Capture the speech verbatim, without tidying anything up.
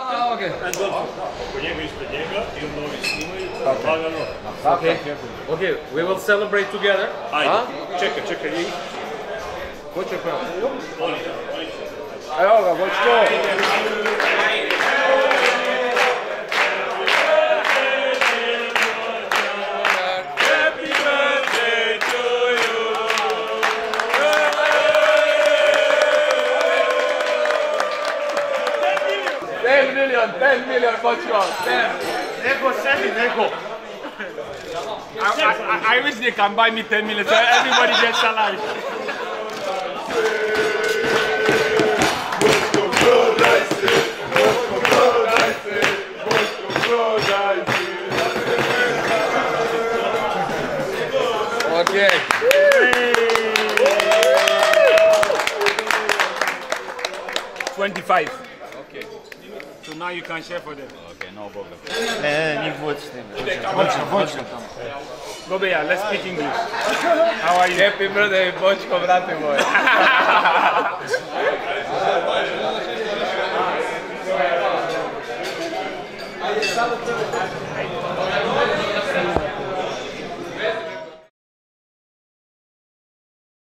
A, okej. Po njegu ispred njega i onda ovi snimaju, lagano. Okay. Okay, we will celebrate together. Ajde, A? čekaj, čekaj njih. Ko će prvo? Oni, oni će. Evo ga, Vočko. ten million, ten million, Vočko, ten. Neko sebi, neko. I, I, I wish they can buy me ten million so everybody gets salary. Okay. twenty-five. Okay. So now you can share for them. Okay, no problem. Ne, ne, njih vodiš s njim. Vočka, Vočka tamo. Gobeja, let's speak English. How are you? Happy birthday, Vočko, brate moj.